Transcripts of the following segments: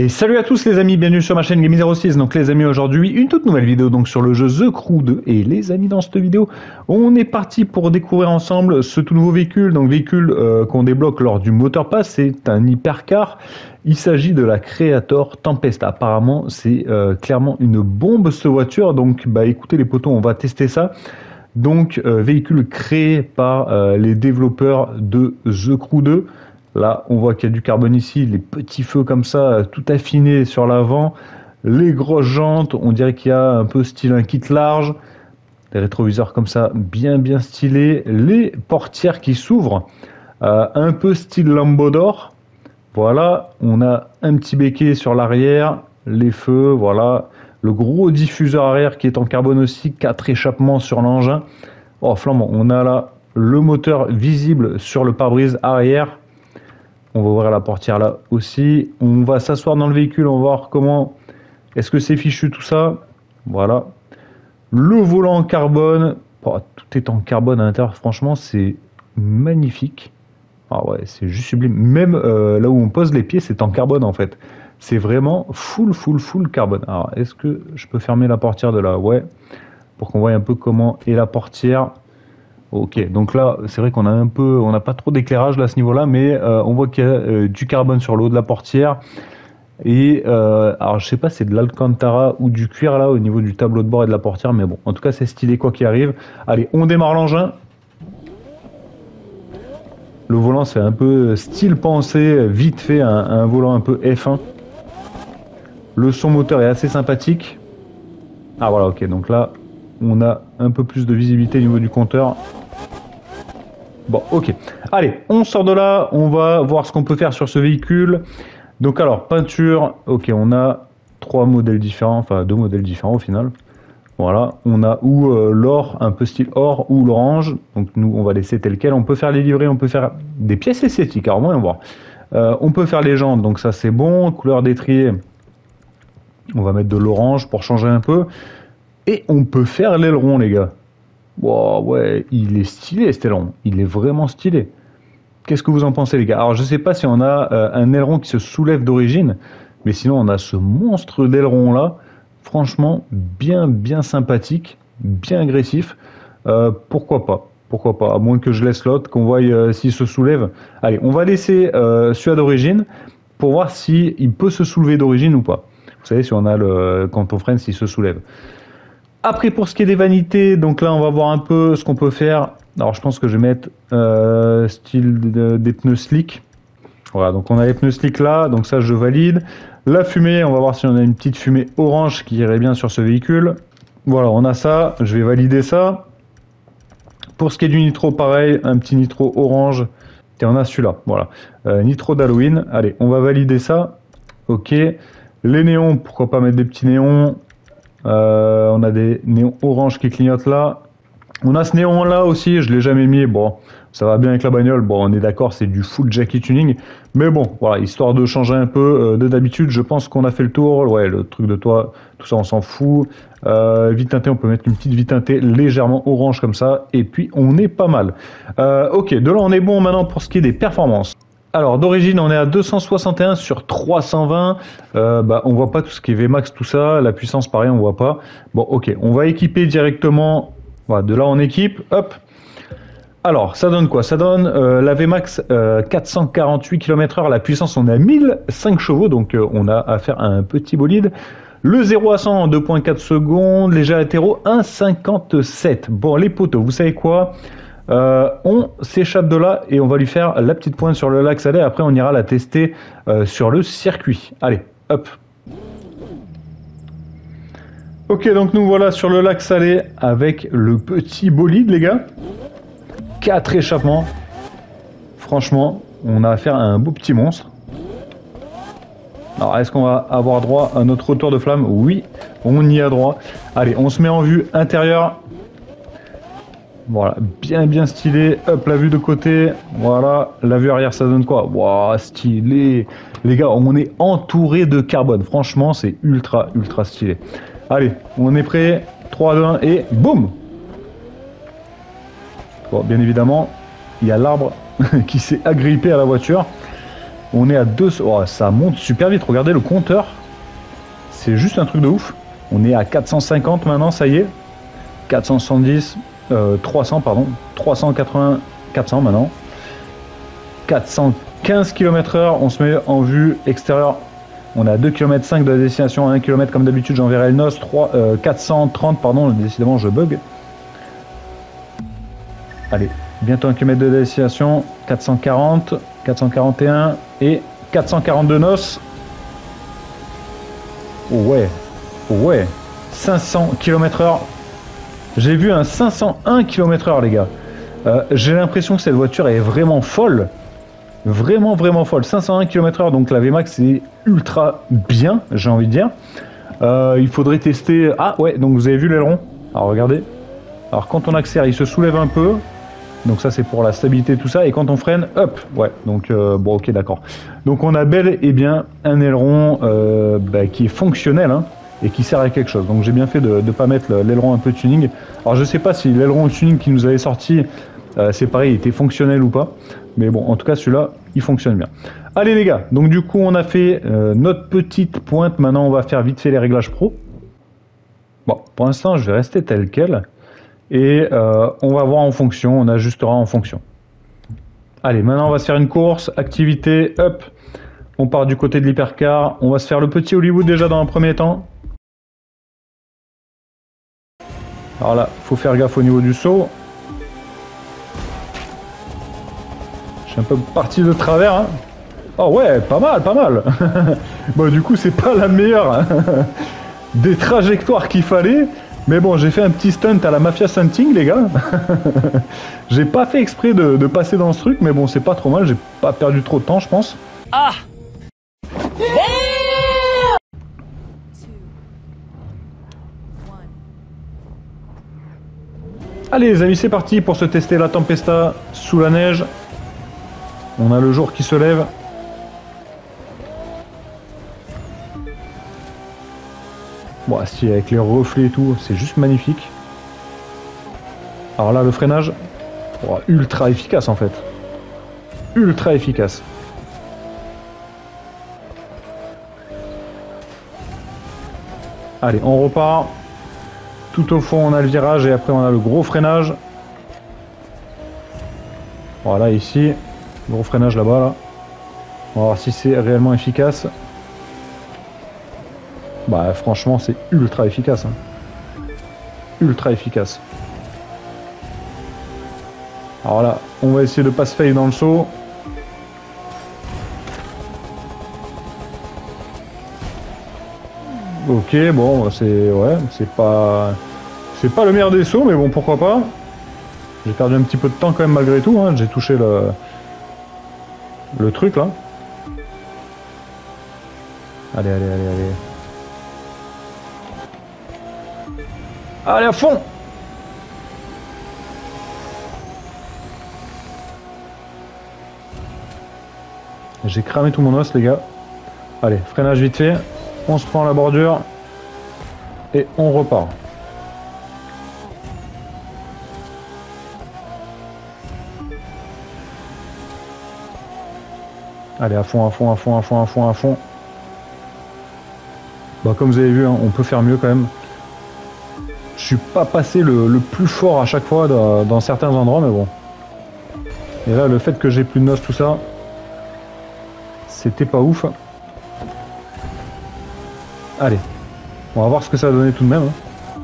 Et salut à tous les amis, bienvenue sur ma chaîne Gaming06. Donc les amis, aujourd'hui une toute nouvelle vidéo donc sur le jeu The Crew 2. Et les amis, dans cette vidéo, on est parti pour découvrir ensemble ce tout nouveau véhicule. Donc véhicule qu'on débloque lors du Motor Pass, c'est un hypercar. Il s'agit de la Creator Tempest. Apparemment c'est clairement une bombe cette voiture. Donc bah écoutez les potos, on va tester ça. Donc véhicule créé par les développeurs de The Crew 2. Là, on voit qu'il y a du carbone ici, les petits feux comme ça, tout affinés sur l'avant, les grosses jantes, on dirait qu'il y a un peu style un kit large, les rétroviseurs comme ça, bien stylés, les portières qui s'ouvrent, un peu style Lambo d'or. Voilà, on a un petit béquet sur l'arrière, les feux, voilà, le gros diffuseur arrière qui est en carbone aussi, 4 échappements sur l'engin. Oh, flambant, on a là le moteur visible sur le pare-brise arrière. On va ouvrir la portière là aussi. On va s'asseoir dans le véhicule, on va voir comment est-ce que c'est fichu tout ça. Voilà. Le volant en carbone. Oh, tout est en carbone à l'intérieur. Franchement, c'est magnifique. Ah ouais, c'est juste sublime. Même là où on pose les pieds, c'est en carbone en fait. C'est vraiment full carbone. Alors, est-ce que je peux fermer la portière de là? Ouais. Pour qu'on voit un peu comment est la portière. Ok, donc là, c'est vrai qu'on a on n'a pas trop d'éclairage là à ce niveau-là, mais on voit qu'il y a du carbone sur le haut de la portière. Et alors je sais pas, c'est de l'Alcantara ou du cuir là au niveau du tableau de bord et de la portière, mais bon, en tout cas c'est stylé quoi qu'il arrive. Allez, on démarre l'engin. Le volant c'est un peu style pensé, vite fait, un volant un peu F1. Le son moteur est assez sympathique. Ah voilà, ok, donc là on a un peu plus de visibilité au niveau du compteur. Bon, ok. Allez, on sort de là, on va voir ce qu'on peut faire sur ce véhicule. Donc alors, peinture, ok, on a 3 modèles différents, enfin 2 modèles différents au final. Voilà, on a ou l'or, un peu style or, ou l'orange. Donc nous, on va laisser tel quel. On peut faire les livrets, on peut faire des pièces esthétiques, alors on va voir. On peut faire les jantes, donc ça c'est bon. Couleur d'étrier, on va mettre de l'orange pour changer un peu. Et on peut faire l'aileron, les gars. Wow, ouais, il est stylé cet aileron, il est vraiment stylé. Qu'est-ce que vous en pensez les gars? Alors je sais pas si on a un aileron qui se soulève d'origine, mais sinon on a ce monstre d'aileron là, franchement bien sympathique, bien agressif. Pourquoi pas, à moins que je laisse l'autre, qu'on voie s'il se soulève. Allez, on va laisser celui d'origine pour voir s'il peut se soulever d'origine ou pas. Vous savez, si on a quand on freine, s'il se soulève. Après, pour ce qui est des vanités, donc là, on va voir un peu ce qu'on peut faire. Alors, je pense que je vais mettre style des pneus slick. Voilà, donc on a les pneus slick là, donc ça, je valide. La fumée, on va voir si on a une petite fumée orange qui irait bien sur ce véhicule. Voilà, on a ça, je vais valider ça. Pour ce qui est du nitro, pareil, un petit nitro orange. Et on a celui-là, voilà. Nitro d'Halloween, allez, on va valider ça. Ok. Les néons, pourquoi pas mettre des petits néons. On a des néons orange qui clignotent là. On a ce néon là aussi, je l'ai jamais mis. Bon, ça va bien avec la bagnole. Bon, on est d'accord, c'est du full Jackie tuning. Mais bon, voilà, histoire de changer un peu de d'habitude, je pense qu'on a fait le tour. Ouais, le truc de toit, tout ça, on s'en fout. Vie teintée, on peut mettre une petite vie teintée légèrement orange comme ça. Et puis, on est pas mal. Ok, de là, on est bon maintenant pour ce qui est des performances. Alors d'origine on est à 261 sur 320, on voit pas tout ce qui est VMAX, tout ça, la puissance pareil on voit pas. Bon ok, on va équiper directement, voilà, de là on équipe, hop. Alors ça donne quoi? Ça donne la VMAX 448 km/h, la puissance on est à 1005 chevaux, donc on a affaire à un petit bolide. Le 0 à 100 en 2.4 secondes, léger hétéro 1,57. Bon les potos, vous savez quoi? On s'échappe de là et on va lui faire la petite pointe sur le lac Salé. Après, on ira la tester sur le circuit. Allez, hop. Ok, donc nous voilà sur le lac Salé avec le petit bolide, les gars. 4 échappements. Franchement, on a affaire à un beau petit monstre. Alors, est-ce qu'on va avoir droit à notre retour de flamme? Oui, on y a droit. Allez, on se met en vue intérieure. Voilà, bien stylé. Hop, la vue de côté. Voilà, la vue arrière, ça donne quoi? Waouh, stylé. Les gars, on est entouré de carbone. Franchement, c'est ultra stylé. Allez, on est prêt. 3, 2, 1 et boum. Bon, bien évidemment, il y a l'arbre qui s'est agrippé à la voiture. On est à 2... Oh, ça monte super vite, regardez le compteur. C'est juste un truc de ouf. On est à 450 maintenant, ça y est. 470, 300 pardon. 380, 400 maintenant. 415 km/h, on se met en vue extérieure. On est à 2,5 km de la destination, à 1 km comme d'habitude, j'enverrai le NOS. 430, pardon, décidément je bug. Allez, bientôt 1 km de la destination. 440, 441 et 442 NOS. Oh ouais, oh ouais, 500 km/h. J'ai vu un 501 km/h les gars. J'ai l'impression que cette voiture est vraiment folle. Vraiment folle. 501 km/h, donc la VMAX est ultra bien, j'ai envie de dire. Il faudrait tester... Ah ouais, donc vous avez vu l'aileron. Alors regardez. Alors quand on accélère, il se soulève un peu. Donc ça c'est pour la stabilité tout ça. Et quand on freine, hop. Ouais, donc bon ok d'accord. Donc on a bel et bien un aileron qui est fonctionnel hein, et qui sert à quelque chose. Donc j'ai bien fait de ne pas mettre l'aileron un peu tuning. Alors je sais pas si l'aileron tuning qui nous avait sorti, c'est pareil, il était fonctionnel ou pas. Mais bon, en tout cas, celui-là, il fonctionne bien. Allez les gars, donc du coup, on a fait notre petite pointe. Maintenant, on va faire vite fait les réglages pro. Bon, pour l'instant, je vais rester tel quel. Et on va voir en fonction, on ajustera en fonction. Allez, maintenant, on va se faire une course. Activité, hop. On part du côté de l'hypercar. On va se faire le petit Hollywood déjà dans un premier temps. Alors là, il faut faire gaffe au niveau du saut. Je suis un peu parti de travers. Hein. Oh ouais, pas mal, pas mal. Bon, du coup, c'est pas la meilleure hein, des trajectoires qu'il fallait. Mais bon, j'ai fait un petit stunt à la Mafia Stunting, les gars. J'ai pas fait exprès de passer dans ce truc, mais bon, c'est pas trop mal. J'ai pas perdu trop de temps, je pense. Ah! Allez, les amis, c'est parti pour se tester la Tempesta sous la neige. On a le jour qui se lève. Bon, si avec les reflets et tout, c'est juste magnifique. Alors là, le freinage, oh, ultra efficace en fait. Ultra efficace. Allez, on repart. Tout au fond, on a le virage et après, on a le gros freinage. Voilà, ici. Gros freinage là-bas, là. On va voir si c'est réellement efficace. Bah franchement c'est ultra efficace. Hein. Ultra efficace. Alors là, on va essayer de pas se fail dans le saut. Ok, bon, c'est... Ouais, c'est pas le meilleur des sauts, mais bon, pourquoi pas. J'ai perdu un petit peu de temps quand même malgré tout. Hein. J'ai touché le truc là. Allez, allez, allez, allez. Allez à fond! J'ai cramé tout mon os les gars. Allez, freinage vite fait. On se prend la bordure. Et on repart. Allez, à fond, à fond, à fond, à fond, à fond, à fond. Bah, comme vous avez vu, hein, on peut faire mieux quand même. Je suis pas passé le plus fort à chaque fois dans certains endroits, mais bon. Et là, le fait que j'ai plus de noces, tout ça, c'était pas ouf. Allez, on va voir ce que ça va donner tout de même. Hein.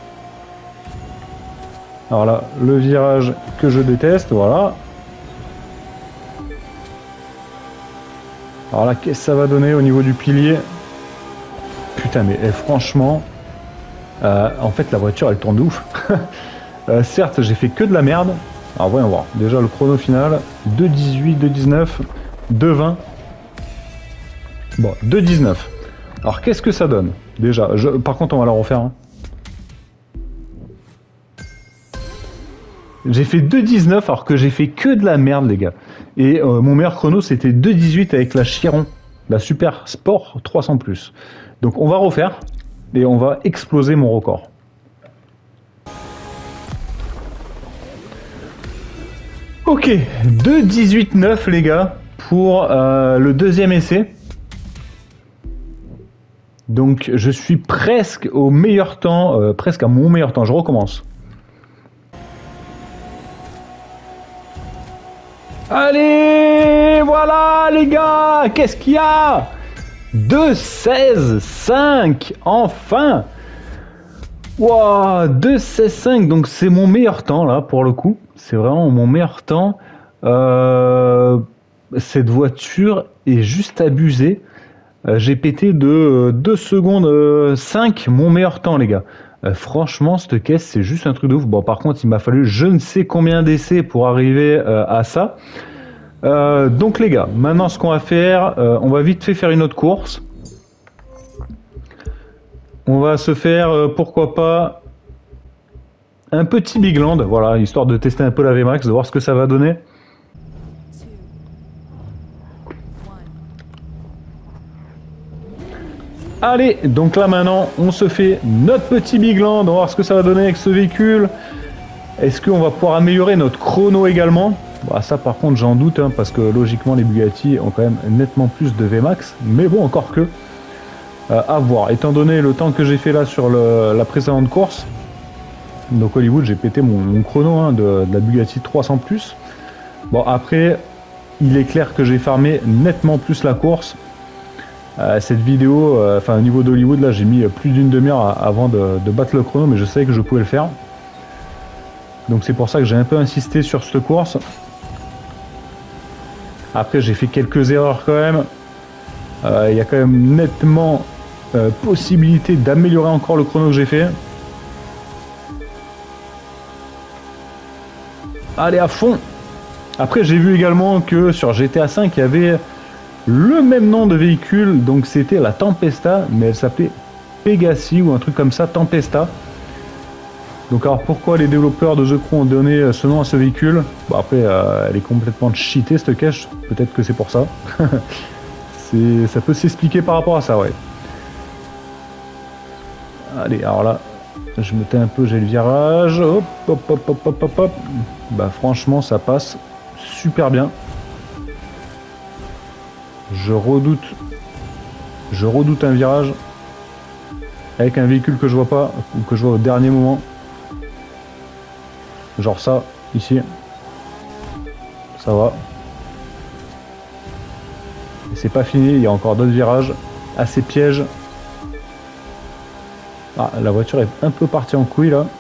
Alors là, le virage que je déteste, voilà. Alors là, qu'est-ce que ça va donner au niveau du pilier? Putain, mais franchement, en fait, la voiture, elle tourne de ouf. Certes, j'ai fait que de la merde. Alors, voyons voir. Déjà, le chrono final, 2,18, 2,19, 2,20. Bon, 2,19. Alors, qu'est-ce que ça donne? Déjà, par contre, on va la refaire. Hein. J'ai fait 2,19 alors que j'ai fait que de la merde, les gars. Et mon meilleur chrono, c'était 2,18 avec la Chiron, la Super Sport 300+. Donc, on va refaire et on va exploser mon record. Ok, 2,18,9 les gars pour le deuxième essai. Donc je suis presque au meilleur temps, presque à mon meilleur temps. Je recommence. Allez, voilà les gars, qu'est-ce qu'il y a? 2-16-5, enfin. Wow, 2-16-5, donc c'est mon meilleur temps là pour le coup. C'est vraiment mon meilleur temps. Cette voiture est juste abusée. J'ai pété de 2 secondes 5 mon meilleur temps les gars. Franchement cette caisse c'est juste un truc de ouf. Bon par contre il m'a fallu je ne sais combien d'essais pour arriver à ça. Donc les gars, maintenant ce qu'on va faire, on va vite fait faire une autre course. On va se faire pourquoi pas un petit Big Land, voilà, histoire de tester un peu la VMAX, de voir ce que ça va donner. Allez, donc là maintenant, on se fait notre petit Big Land, on va voir ce que ça va donner avec ce véhicule. Est-ce qu'on va pouvoir améliorer notre chrono également? Bah, ça par contre j'en doute, hein, parce que logiquement les Bugatti ont quand même nettement plus de VMAX, mais bon, encore que, à voir. Étant donné le temps que j'ai fait là sur la précédente course, donc Hollywood, j'ai pété mon chrono hein, de la Bugatti 300+. Bon après, il est clair que j'ai farmé nettement plus la course. Cette vidéo, enfin au niveau d'Hollywood, là j'ai mis plus d'une demi-heure avant de battre le chrono, mais je savais que je pouvais le faire. Donc c'est pour ça que j'ai un peu insisté sur cette course. Après j'ai fait quelques erreurs quand même. Il y a quand même nettement possibilité d'améliorer encore le chrono que j'ai fait. Allez à fond. Après j'ai vu également que sur GTA V il y avait le même nom de véhicule, donc c'était la Tempesta, mais elle s'appelait Pegasi ou un truc comme ça, Tempesta. Donc alors pourquoi les développeurs de The Crew ont donné ce nom à ce véhicule? Bon après elle est complètement cheatée cette cache, peut-être que c'est pour ça. Ça peut s'expliquer par rapport à ça, ouais. Allez, alors là, je me tais un peu, j'ai le virage, hop, hop, hop, hop, hop, hop, hop. Bah franchement ça passe super bien. Je redoute un virage avec un véhicule que je vois pas ou que je vois au dernier moment. Genre ça, ici. Ça va. Et c'est pas fini, il y a encore d'autres virages. Assez pièges. Ah, la voiture est un peu partie en couille là.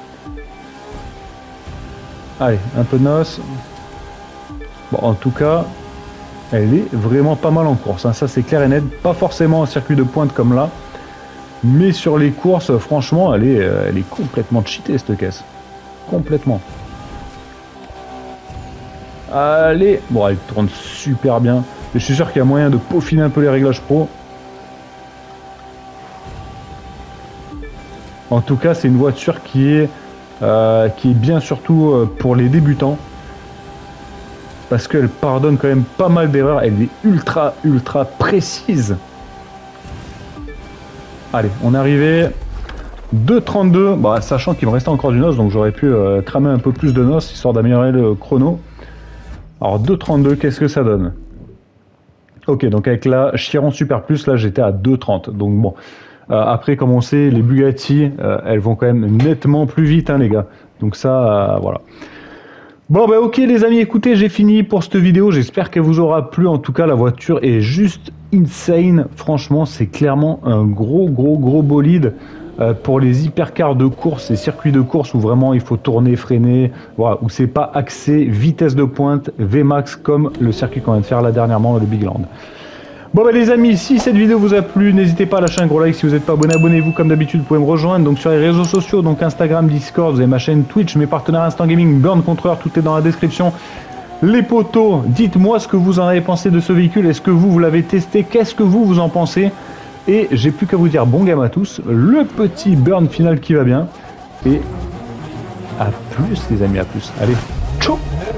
Allez, un peu de noce. Bon, en tout cas, elle est vraiment pas mal en course. Hein. Ça, c'est clair et net. Pas forcément en circuit de pointe comme là. Mais sur les courses, franchement, elle est complètement cheatée cette caisse. Complètement. Allez. Bon, elle tourne super bien. Je suis sûr qu'il y a moyen de peaufiner un peu les réglages pro. En tout cas, c'est une voiture qui est bien surtout pour les débutants. Parce qu'elle pardonne quand même pas mal d'erreurs. Elle est ultra précise. Allez, on est arrivé. 2,32. Bah, sachant qu'il me restait encore du noce, donc j'aurais pu cramer un peu plus de noce, histoire d'améliorer le chrono. Alors 2,32, qu'est-ce que ça donne? Ok, donc avec la Chiron Super Plus, là j'étais à 2,30. Donc bon, après comme on sait, les Bugatti, elles vont quand même nettement plus vite, hein, les gars. Donc ça, voilà. Bon bah ok les amis, écoutez, j'ai fini pour cette vidéo, j'espère qu'elle vous aura plu. En tout cas la voiture est juste insane, franchement c'est clairement un gros bolide pour les hypercars de course et circuits de course où vraiment il faut tourner, freiner, voilà, où c'est pas axé vitesse de pointe, VMAX comme le circuit qu'on vient de faire là dernièrement, le Big Land. Bon bah les amis, si cette vidéo vous a plu, n'hésitez pas à lâcher un gros like. Si vous n'êtes pas abonné, abonnez-vous comme d'habitude. Vous pouvez me rejoindre donc sur les réseaux sociaux, donc Instagram, Discord, vous avez ma chaîne Twitch, mes partenaires Instant Gaming, Burn Contreur, tout est dans la description. Les potos, dites-moi ce que vous en avez pensé de ce véhicule. Est-ce que vous l'avez testé? Qu'est-ce que vous en pensez? Et j'ai plus qu'à vous dire bon game à tous, le petit burn final qui va bien. Et à plus les amis, à plus. Allez, ciao.